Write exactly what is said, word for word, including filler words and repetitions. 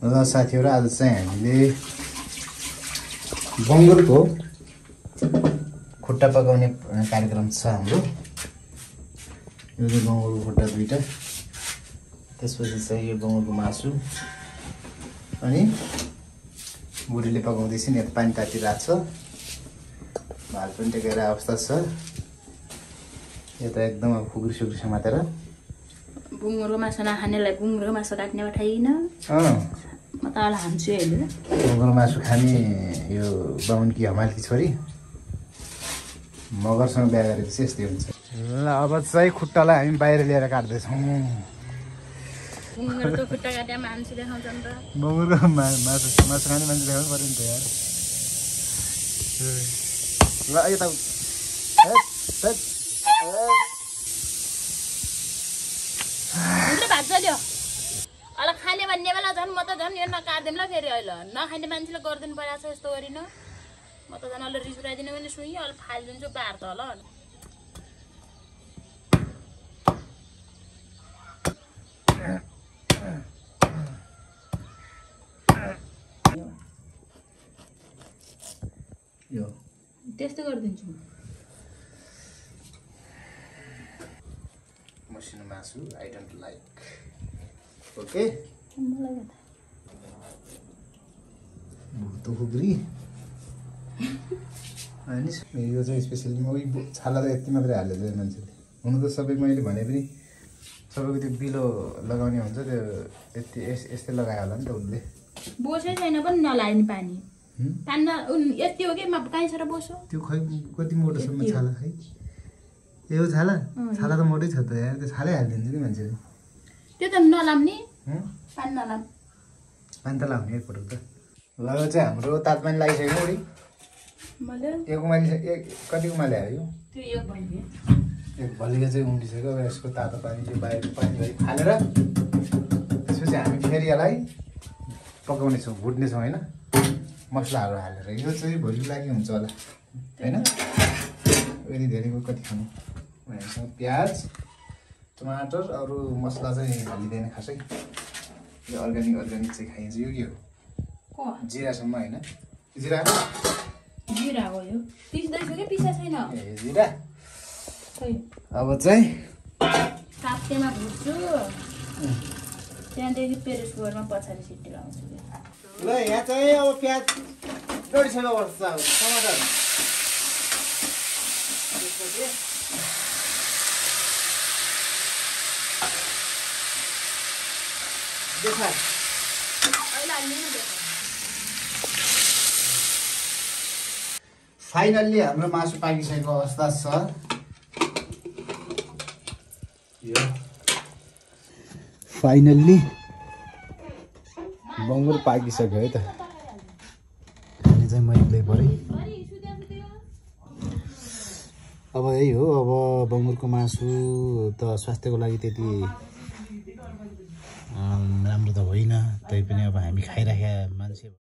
र साथीहरु आज चाहिँ हामीले बङ्गुरको खुट्टा पकाउने कार्यक्रम छ हाम्रो। यो चाहिँ बङ्गुरको खुट्टा दुईटा, त्यसपछि चाहिँ यो बङ्गुरको मासु, अनि बुढीले पकाउँदैछ नि। यहाँ पानी तातिरहेको छ, भात पनि टेकेर अवस्था छ। यो त एकदम अब खुकुरी सुकुरी समातेर बुङ्गुरको मासु नखानेलाई बुङ्गुरको मासु काट्ने पठाइन। अँ म त अलि खान्छु अहिले। बङ्गुरको मासु खाने यो बाहुनकी हमालकी छोरी मगरसँग बिहा गरेपछि यस्तै हुन्छ। ल अब चाहिँ खुट्टालाई हामी बाहिर ल्याएर काट्दैछौँ। बुङ्गुरको खुट्टा काट्या मान्छे देखाउँछन् त। बङ्गुरको मासु मासु खाने मान्छे देखाउनु पर्यो नि त यार। ल यता भात चल्यो अहिले खाने भन्ने बेला झन् म त झन् यो नकाट्दिउँ ल फेरि अहिले नखाने मान्छेले गरिदिनु परेको छ यस्तो गरिन। म त झन् अहिले रिस उठाइदिनु भने सुई अहिले फालिदिन्छु बार त होला। यो त्यस्तो गरिदिन्छु मसिनो मासु आई डोन्ट लाइक। ओके मलाई त भुतो खुकुरी अनि यो चाहिँ स्पेसली म छाला त यति मात्रै हाल्यो चाहिँ मान्छेले। हुनु त सबै मैले भने पनि सबैको त्यो बिलो लगाउने हुन्छ त्यो यति यस्तै लगायो होला नि त उसले। बोसै छैन पनि नलाए नि पानी पानी यति हो कि कहीँ छ र बोसो त्यो खै कति मोटोसम्म छाला खै ए हो छाला छाला त मोटै छ त यार। त्यो छालै हालिदिन्छ नि मान्छेले। त्यो त नलाम्ने पानी नलाम पानी त लाउने एकपटक त। ल यो चाहिँ हाम्रो तातपानी लागिसक्यो उडी एक उमाली एक कति उमाले आयो त्यो एक भलिगे एक भलिगे चाहिँ उम्लिसक्यो। अब यसको तातो पानी चाहिँ बाहिर पानी गरी फालेर त्यसपछि हामी फेरि यसलाई पकाउनेछौँ, भुट्नेछौँ होइन मसलाहरू हालेर। यो चाहिँ भोलिको लागि हुन्छ होला होइन। यदि धेरैको कति खानु हामीसँग प्याज टमाटर अरू मसला चाहिँ हालिँदैन खासै। यो अर्ग्यानिक अर्ग्यानिक चाहिँ खाइन्छ। यो के हो जिरासम्म होइन जिरा जिरा हो यो पिस्दैछु कि पिसा छैन ए जिरा। अब चाहिँ काप्टेमा भुट्छु त्यहाँदेखि पेरिसकोरमा पछाडि सिटी लाउँछु। ल यहाँ चाहिँ अब प्याज डढिसक्यो पर्छ अब टमाटर देखा फाइनल्ली हाम्रो मासु पाकिसकेको अवस्था छ। यो फाइनल्ली बङ्गुर पाकिसक्यो है त। खाने चाहिँ मैले परेँ। अब यही हो, अब बङ्गुरको मासु त स्वास्थ्यको लागि त्यति राम्रो त होइन, तैपनि अब हामी खाइराखेका मान्छे